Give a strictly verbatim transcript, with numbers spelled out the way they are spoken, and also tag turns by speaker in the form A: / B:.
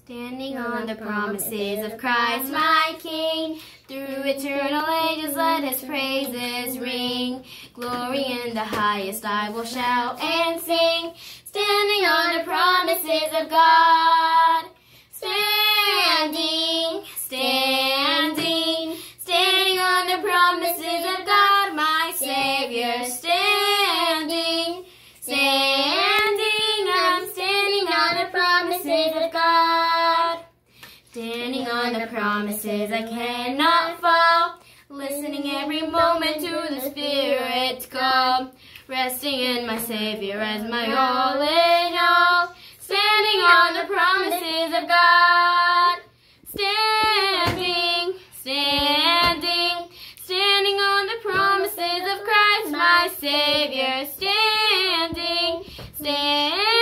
A: Standing on the promises of Christ my King, through eternal ages let his praises ring. Glory in the highest I will shout and sing, standing on the promises of God. Standing, standing, standing on the promises of God, my Savior. Standing, standing, I'm standing on the promises of God. Standing on the promises I cannot fall, listening every moment to the Spirit's call, resting in my Savior as my all in all. Standing on the promises of God. Standing, standing, standing on the promises of Christ my Savior. Standing, standing.